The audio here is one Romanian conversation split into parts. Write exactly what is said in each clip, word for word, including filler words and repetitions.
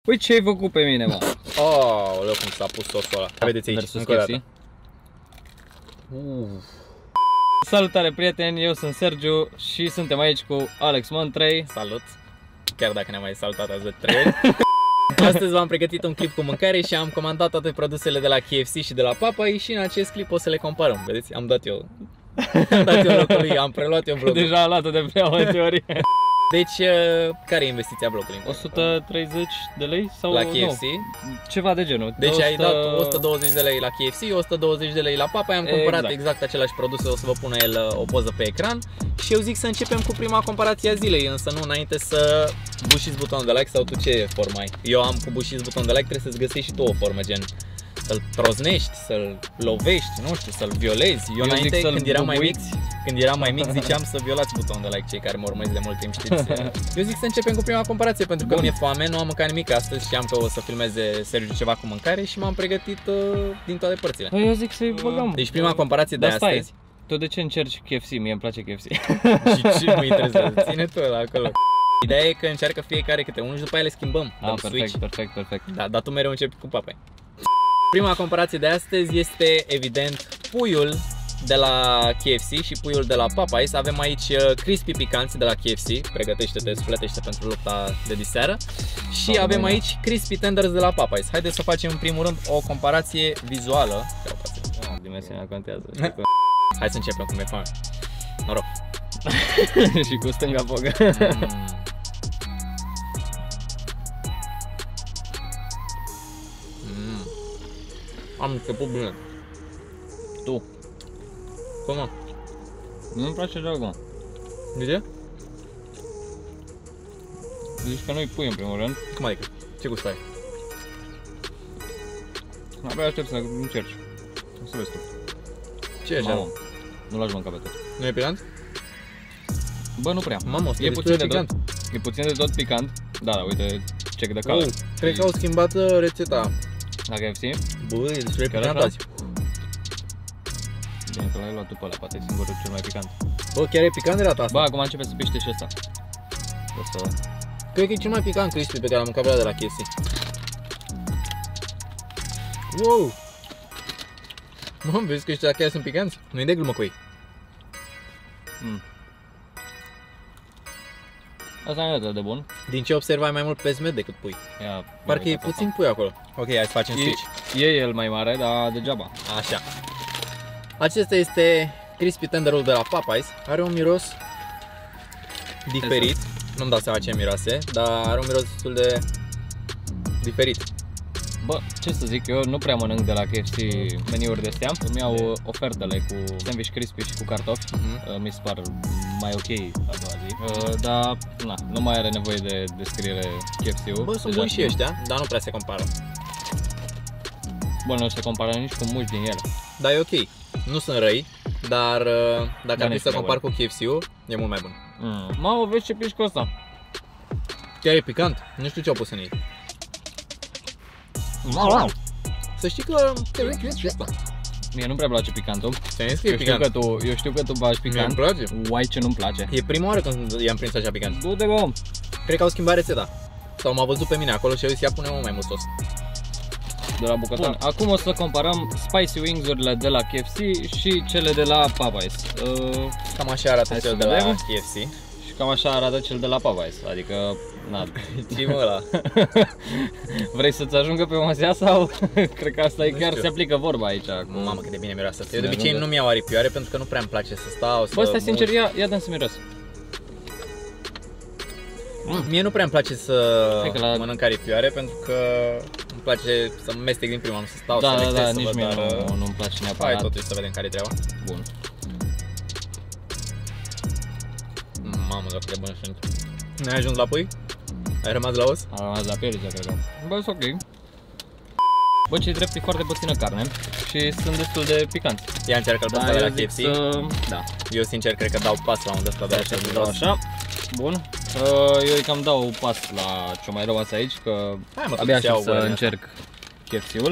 Păi ce ai făcut pe mine, mă? Oh, leu cum s-a pus sosul ăla. Vedeți aici, încă o dată. Uh. Salutare prieteni, eu sunt Sergiu și suntem aici cu Alex Montrey. Salut! Chiar dacă ne-am mai salutat azi de trei ori. Astăzi v-am pregătit un clip cu mâncare și am comandat toate produsele de la K F C și de la Popeyes și în acest clip o să le comparăm. Vedeți? Am dat eu. Am dat eu locul lui, am preluat eu vlogul. Deja a luat-o de prea multe ori. Deci, care e investiția vlogului? o sută treizeci de lei? Sau la K F C? Nu, ceva de genul. Deci o sută... ai dat o sută douăzeci de lei la K F C, o sută douăzeci de lei la Popeyes. Am cumpărat exact. exact același produse, o să vă pun el o poză pe ecran. Și eu zic să începem cu prima comparație a zilei, însă nu înainte să bușiți butonul de like. Sau tu ce formă ai? Eu am cu bușiți butonul de like, trebuie să-ți găsești și tu o formă, gen să-l troznești, să-l lovești, nu știu, să-l violezi. Eu, eu înainte, când eram mai mic, când eram mai mic, ziceam să violați butonul de like, cei care mă urmăriți de mult timp știți. Eu zic să începem cu prima comparație, pentru că mi-e foame, nu am mâncat nimic astăzi, știam că o să filmeze Sergiu ceva cu mâncare și m-am pregătit uh, din toate părțile. Eu zic să-i băgăm. Deci prima comparație de stai. astăzi. Tu de ce încerci K F C? Mie îmi place K F C. Și ce mă interesează? Ține tu ăla acolo. Ideea e că încearcă fiecare câte unul și după aia le schimbăm. Ah, perfect, switch. perfect, perfect. Da, dar tu mereu începi cu Popeyes. Prima comparație de astăzi este evident puiul de la K F C și puiul de la Popeyes. Avem aici crispy picanți de la K F C, pregătește-te, sufletește pentru lupta de diseară. Și oh, avem aici crispy tenders de la Popeyes. Haideți să facem în primul rând o comparație vizuală. Oh, dimensiunea contează. Hai să începem cum e foame. Noroc. Și cu stânga fogă. Mm. Mm. Am început bine. Tu? Cum mă? Nu-mi place deloc, mă. De ce? Zici că nu-i pui în primul rând. Cum adică? Ce gust ai? Abia aștept să încerci. O să vezi tu. Ce e așa? Mamă, nu l-aș mânca pe tot. Nu e picant? Bă, nu prea. Mamă, e puțin de picant. Tot, e puțin de tot picant. Da, da, uite, check de color. Oh, cred că au schimbat rețeta. La K F C? Băi, deci e picant azi. Bine că l-ai luat tu pe ăla, poate e singurul cel mai picant. Bă, chiar e picant de data asta? Bă, acum începe să piște și ăsta. O să... Cred că e cel mai picant crispy pe care l-am mâncat de la K F C. Wow! Mă, vezi că ăștia chiar sunt picanți? Nu-i de glumă cu ei. Mm. Asta nu e atât de bun. Din ce observai mai mult pesmet decât pui. Ia, parcă e puțin asta. Pui acolo. Ok, hai să facem switch. E, e el mai mare, dar degeaba. Așa. Acesta este crispy tenderul de la Popeyes. Are un miros diferit. Nu-mi dau seama ce miroase, dar are un miros destul de diferit. Bă, ce să zic, eu nu prea mănânc de la K F C meniuri de astea. Îmi iau ofertele cu sandwich crispy și cu cartofi. Uh-huh. Mi se par mai ok a doua zi. Uh, dar na, nu mai are nevoie de descriere K F C-ul. Bă, sunt buni și ăștia, dar nu prea se compară. Bă, nu se compară nici cu mulți din ele. Da, e ok. Nu sunt răi, dar dacă ar fi să compar cu K F C-ul, e mult mai bun. Mm. Mamă, vezi ce piși cu ăsta. Chiar e picant? Nu știu ce au pus în ei. Wow. Să știi că... Mie nu prea place picantul. Eu știu, picant. Că tu, eu știu că tu bagi picant. Mie îmi place. Uai, ce nu-mi place. E prima oară când i-am prins așa picant. Du-te, bă. Cred că au schimbat rețeta. Sau m-a văzut pe mine acolo și au zis, ia pune-mă mai mult sos. De la bucătar. Acum o să comparăm spicy wings-urile de la K F C și cele de la Popeyes. Uh, Cam așa arată cel de la K F C. Și cam așa arată cel de la Popeyes. Adică, na. Ce mă ăla? Vrei să-ți ajungă pe măsea sau? Cred că asta e chiar se aplică vorba aici. Mamă, cât de bine miroase. Eu de obicei nu mi-au aripioare pentru că nu prea îmi place să stau, să... Bă, stai sincer, ia, ia dă-mi să miros. Mm. Mie nu prea îmi place să la... mănânc aripioare pentru că îmi place să mă mestec din prima, nu să stau, da, să da, da, să nici mie dar... nu, nu-mi place neapărat. Hai totuși să vedem care e treaba. Bun. Mamă, dacă de bun sunt. N-ai ajuns la pui? Ai rămas la os? Am rămas la pieriță, cred că. Bă, sunt ok. Bă, ce-i drept, e foarte puțină carne și sunt destul de picanți. Ia încearcă-l pe ăsta de la K F C. Să... Da. Eu sincer cred că dau pas la un ăsta de așa. Dau așa. Bun. Eu îi cam dau pas la ce mai rămas aici, că hai, mă, abia aștept să încerc K F C-ul.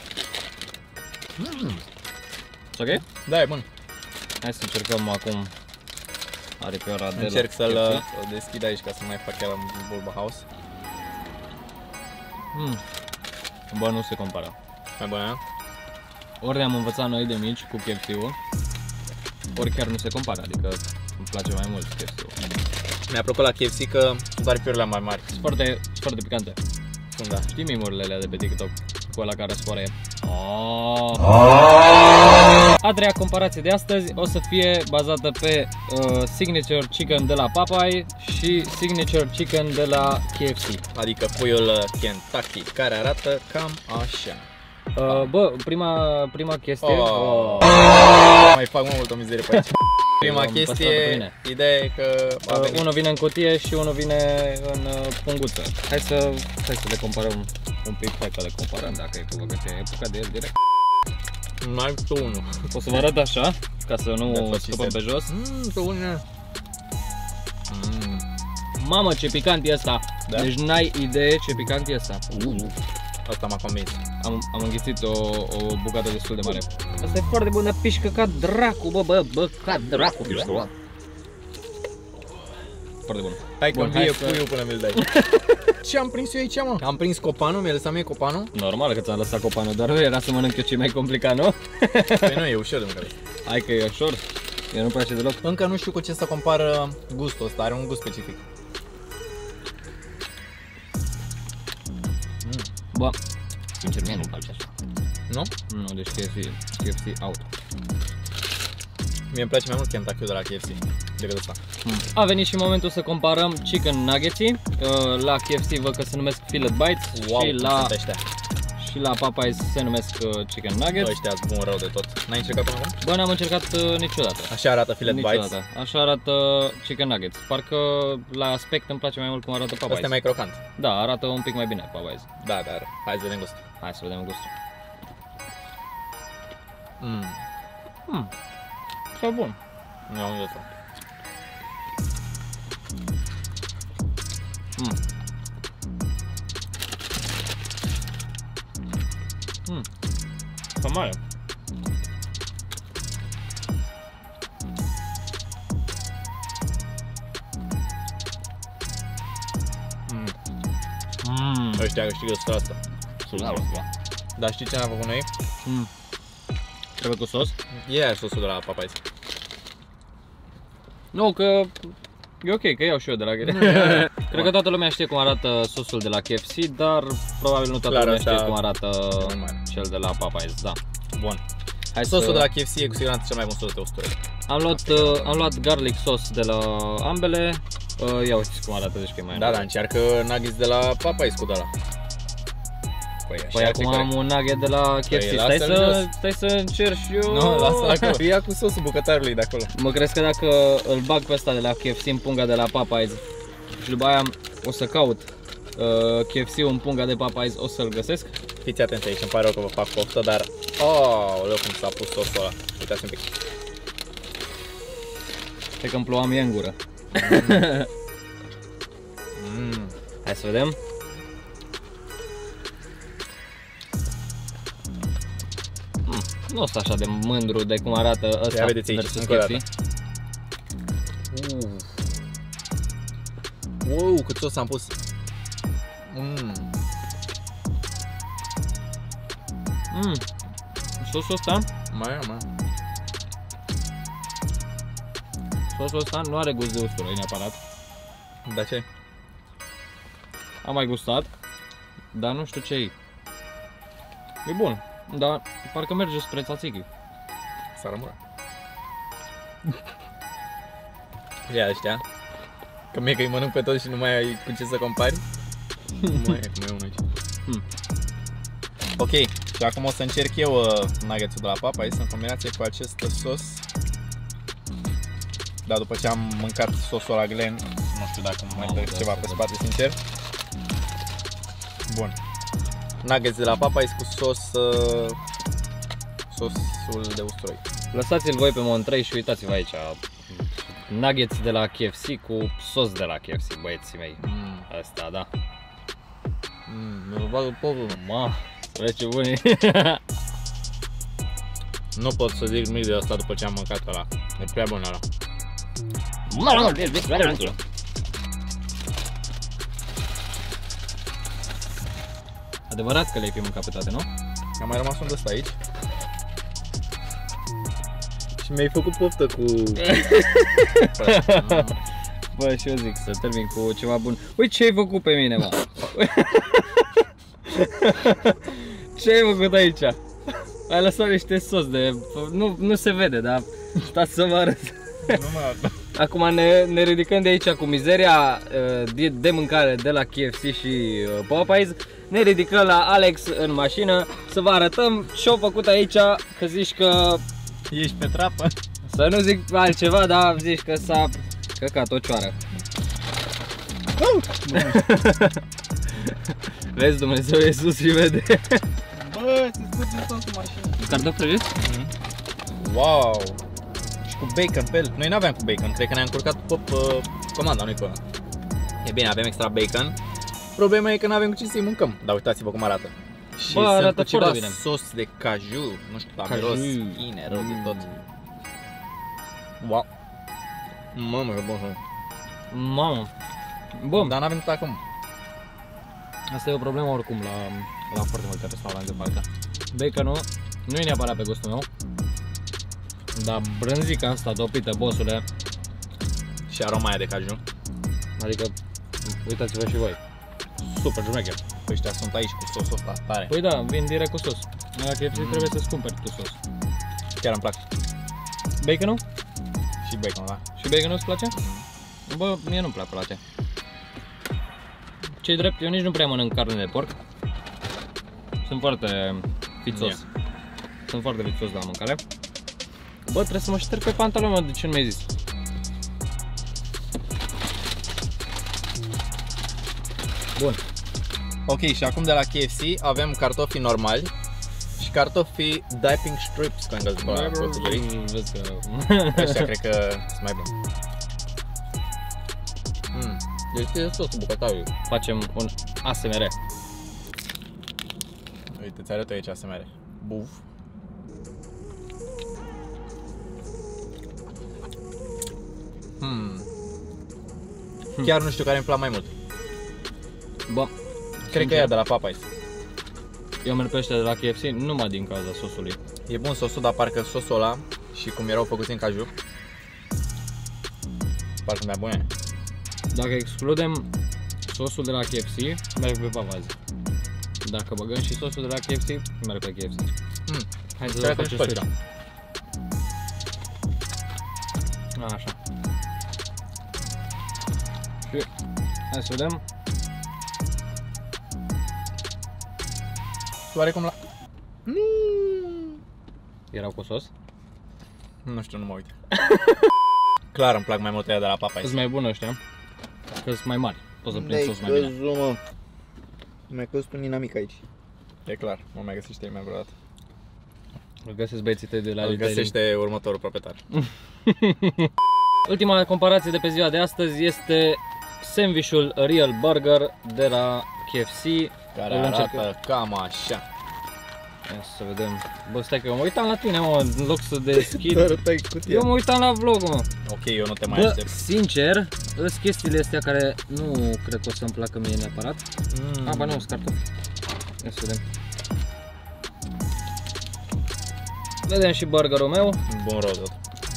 Mm. Ok? Da, e bun. Hai să încercăm acum aripioara de la încerc să-l deschid aici ca să mai fac chiar în Bulba House. Mm. Bă, nu se compară. Mai bună? Ori ne-am învățat noi de mici cu K F C-ul, ori chiar nu se compară, adică îmi place mai mult K F C-ul. Mi-a plăcut la K F C că sunt aripiurile mai mari. Sunt foarte, sunt foarte picante. Sunt, da. Știi meme-urile alea de pe TikTok cu ăla care scoare? Oh. A treia comparație de astăzi o să fie bazată pe uh, Signature Chicken de la Popeye și Signature Chicken de la K F C. Adică puiul Kentucky, care arată cam așa. Uh, bă, prima, prima chestie... Oh. Oh. Mai fac mai multă mizerie pe aici. Prima chestie, ideea e că uh, unul vine în cutie și unul vine în uh, punguță. Hai să, hai să le comparăm un pic, hai că le comparăm dacă e ceva, că te-ai apucat de el direct. Mai tu unul. O să vă arăt așa, ca să nu scăpăm pe jos. Mmm, tu unul. Mm. Mamă, ce picant e ăsta! Da? Deci n-ai idee ce picant e ăsta. Uh. Asta m-a convins. Am, am înghițit o, o bucată destul de mare. Asta e foarte bună, pișcă ca dracu, bă, bă, bă, ca dracu pișcă. Foarte bun. Hai că îmi vie puiul până mi-l dai. Ce am prins eu aici, mă? Am prins copanul, mi-a lăsat mie copanul? Normal că ți-am lăsat copanul, dar nu era să mănânc eu ce mai complicat, nu? Păi nu, e ușor de mâncare. Hai că e ușor, eu nu place deloc. Încă nu știu cu ce să compară gustul ăsta, are un gust specific. Mm. Bă, sincer, mie nu-mi place așa. Nu? Nu, deci K F C, K F C out. Mie îmi place mai mult Kentucky de la K F C decât ăsta. Mm. A venit și momentul să comparăm chicken nuggets-ii. La K F C văd că se numesc fillet bites. Wow, și la și la Popeyes se numesc chicken nuggets. Ăștia sunt bun rău de tot. N-ai încercat până acum? Bă, n-am încercat uh, niciodată. Așa arată fillet niciodată. bites? Așa arată chicken nuggets. Parcă la aspect îmi place mai mult cum arată Popeyes. Asta e mai crocant. Da, arată un pic mai bine Popeyes. Da, dar hai să vedem gustul. Hai să vedem gustul. Mmm. Mmm. E bun. Nu am gustul. Mmm. Mmm. Ca mare. Mmm. Mmm. Ăștia câștigă sută la sută. Dar știi ce ne-am făcut noi? Mmm. Trebuie cu sos? E aia sosul de la Popeyes. Nu, că e ok, că iau și eu de la Ghere. Cred că toată lumea știe cum arată sosul de la K F C, dar probabil nu toată Clar, lumea asta știe cum arată cel de la Popeyes, da. Bun. Hai Sosul să... de la K F C e cu siguranță cel mai bun sos de usturoi. Am luat, uh, am luat garlic sauce de la ambele. Uh, ia uite cum arată, deci că e mai Da, da, încearcă nuggets de la Popeyes cu ăla. Păi, păi acum am un nugget de la K F C, păi, stai, să, stai să încerc și eu. Nu, lasă-l acolo. Ia cu sosul bucătarului de acolo. Mă crezi că dacă îl bag pe ăsta de la K F C în punga de la Popeyes și după aia o să caut uh, K F C-ul în punga de Popeyes, o să-l găsesc? Fiți atenți aici, îmi pare rău că vă fac poftă, dar... Oh, leu cum s-a pus sosul ăla. Uitați un pic. Cred că îmi ploua mie în gură. Mm. Hai să vedem. Mm, nu sunt așa de mândru de cum arată ăsta. Ia vedeți aici, încă o dată. Uh. Wow, cât sos am pus. Mm. Mm. Sosul ăsta, Mai am, mai. sosul ăsta nu are gust de usturoi neapărat. Da ce? Am mai gustat, dar nu știu ce e. E bun, dar parcă merge spre tzatziki. Saramura. Ia ăștia. Că mie că îi mănânc pe toți și nu mai ai cu ce să compari. Mai e, cum e unul aici. Hmm. Ok, și acum o să încerc eu uh, nuggets-ul de la Popeyes în combinație cu acest sos. Dar după ce am mâncat sosul la Glen, nu știu dacă mai oh, trec da, ceva da, pe da. spate, sincer. Bun. Nuggets de la Popeyes cu sos, uh, sosul de usturoi. Lăsați-l voi pe Montrei și uitați-vă aici. Nuggets de la K F C cu sos de la K F C, băieții mei. Mm. Asta, da. Mm, mi-l bag în povul. Ma, trece bunii. Nu pot să zic nimic de asta după ce am mâncat ăla. E prea bun ăla. Adevărat că le-ai fi mâncat pe toate, nu? Am mai rămas un ăsta aici. Și mi-ai făcut poftă cu... Bă, și eu zic să termin cu ceva bun. Uite ce ai făcut pe mine, mă. Ce ai făcut aici? Ai lăsat niște sos de... Nu, nu se vede, dar stați să vă arăt. Nu mă... Acum ne, ne ridicăm de aici cu mizeria de, de mâncare de la K F C și Popeyes. Ne ridicăm la Alex în mașină să vă arătăm ce-au făcut aici, că zici că... Ești pe trapă? Să nu zic altceva, dar zici că s-a căcat o cioară. Vezi, Dumnezeu e sus și vede. Bă, se scurge tot cu mașina. Cartofi prăjiți? Mm-hmm. Wow! Și cu bacon pe el. Noi n-aveam cu bacon, cred că ne-a încurcat pop uh, comanda, nu-i până. E bine, avem extra bacon. Problema e că n-avem cu ce să-i mâncăm. Dar uitați-vă cum arată. Și bă, sunt arată cu ceva bine. sos de caju. Nu știu, la Caju. miros bine, rău de tot. Wow! Mamă, că bun. Mamă. Bun, Dar n-avem tot acum. asta e o problemă oricum la, la foarte multe restaurante parcă. Baconul nu e neapărat pe gustul meu, dar brânzica asta topită, bossule, Și aroma aia de caju. adică uitați-vă și voi, super șmecher. Ăștia sunt aici cu sosul ăsta tare. Păi da, vin direct cu sos. La K F C mm. trebuie să-ți cumperi tu sos. Chiar îmi plac. Baconul? Și bacon, da. Și baconul îți place? Bă, mie nu-mi plac place. Ce-i drept, eu nici nu prea mănânc carne de porc. Sunt foarte fițos. Yeah. Sunt foarte fițos la mâncare. Bă, trebuie să mă șterg pe pantaloni, mă, de ce nu mi-ai zis? Bun. Ok, și acum de la K F C avem cartofii normali și cartofii dipping strips, cu engleză, bă, cotugării. Vezi că... Ăștia cred că sunt mai buni. Mm. Deci e sosul bucătariu. Facem un A S M R. Uite, ți arăt eu aici A S M R. Buf. Hmm. Chiar nu știu care îmi plac mai mult. Bă, Cred că e de la Popeyes. eu merg pe ăștia de la K F C numai din cauza sosului. E bun sosul, dar parcă sosul ăla și cum erau făcuți în caju, parcă mai bune. Dacă excludem sosul de la K F C, merg pe Popeyes. Dacă băgăm și sosul de la K F C, merg pe K F C. Mm. Hai să Cred că facem și switch. Așa. Și hai să vedem. Oarecum la... Erau cu sos. Nu știu, nu mă uit. Clar îmi plac mai mult ăia de la Popeyes. Sunt mai buni ăștia, că sunt mai mari. Poți să prinzi sos mai bine. mă. Mi-a căzut un inamic aici. E clar, nu mai găsește nimeni vreodată. Îl găsesc băieții tăi de la Îl retailing. găsește următorul proprietar. Ultima comparație de pe ziua de astăzi sandwichul Real Burger de la K F C. Care Îl arată încercăm. cam așa. Ia să vedem. Bă, stai că eu mă uitam la tine, mă, în loc să deschid. Arătai cutia. Eu mă uitam la vlog, mă. Ok, eu nu te mai Bă, aștept. sincer, sunt chestiile astea care nu cred că o să-mi placă mie neapărat. Mm. Ah, ba nu, sunt cartofi. Ia să vedem. Vedem și burgerul meu. Bun rău tot.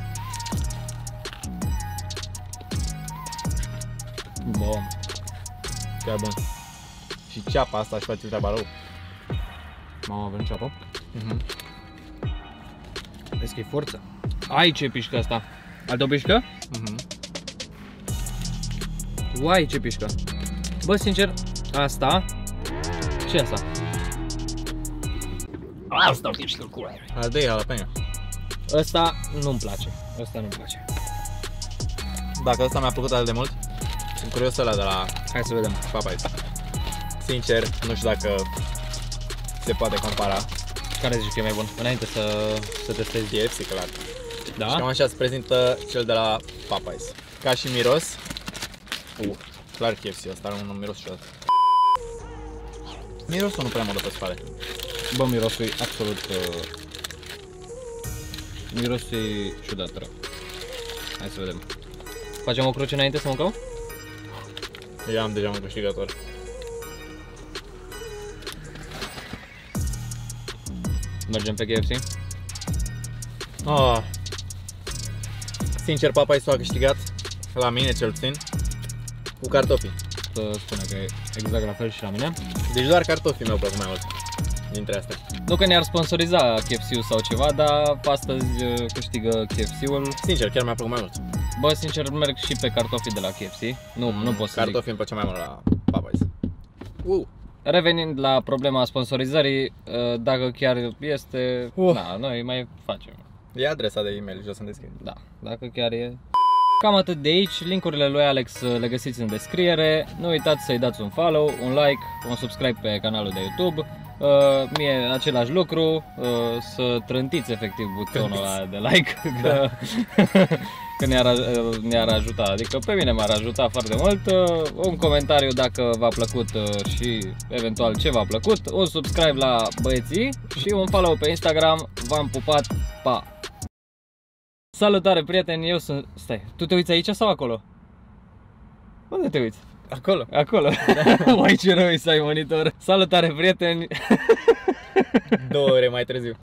Bun. Chiar bun. Și ceapa asta își face treaba rău. Mamă, avem ceapă. Mhm. Vezi că e forță. Ai ce pișcă asta. Altă pișcă? Mhm. Uai, ce pișcă. Bă, sincer, asta. Ce e asta? Asta pișcă cu aia. Ardei jalapeno. Ăsta nu-mi place. Ăsta nu-mi place. Dacă ăsta mi-a plăcut atât de mult, sunt curios ăla de la Hai să vedem. Popeyes. Sincer, nu știu dacă se poate compara. Care zici că e mai bun? Înainte să, să testezi. K F C, clar. Da? Și cam așa se prezintă cel de la Popeyes. Ca și miros. Uh, clar K F C, ăsta are un miros ciudat. Mirosul nu prea mă dă pe spate. Bă, mirosul e absolut... Uh... Mirosul e ciudat rău. Hai să vedem. Facem o cruce înainte să mâncăm? Eu am deja un câștigător. Mergem pe K F C? Oh. Sincer, Popeyes a câștigat, la mine cel puțin, cu cartofii. Să spune că e exact la fel și la mine. Deci doar cartofii mi-au plăcut mai mult dintre astea. Nu că ne-ar sponsoriza K F C-ul sau ceva, dar astăzi câștigă K F C-ul. Sincer, chiar mi-a plăcut mai mult. Bă, sincer, merg și pe cartofii de la K F C. Nu, mm, nu pot să Cartofii zic. îmi place mai mult la Popeyes. Uh. Revenind la problema sponsorizării, dacă chiar este, Uh. da, noi mai facem. E adresa de e-mail jos în descriere. Da, dacă chiar e. Cam atât de aici, linkurile lui Alex le găsiți în descriere. Nu uitați să-i dați un follow, un like, un subscribe pe canalul de YouTube. Uh, mie același lucru, uh, să trântiți efectiv butonul ăla de like, că, că ne-ar, ne-ar ajuta, adică pe mine m-ar ajuta foarte mult. Uh, un comentariu dacă v-a plăcut uh, și eventual ce v-a plăcut, un subscribe la băieții și un follow pe Instagram. V-am pupat, pa! Salutare prieteni, eu sunt... Stai, tu te uiți aici sau acolo? Unde te uiți? Acolo. Acolo. Uai, ce rău să ai monitor. Salutare prieteni. Două ore mai târziu.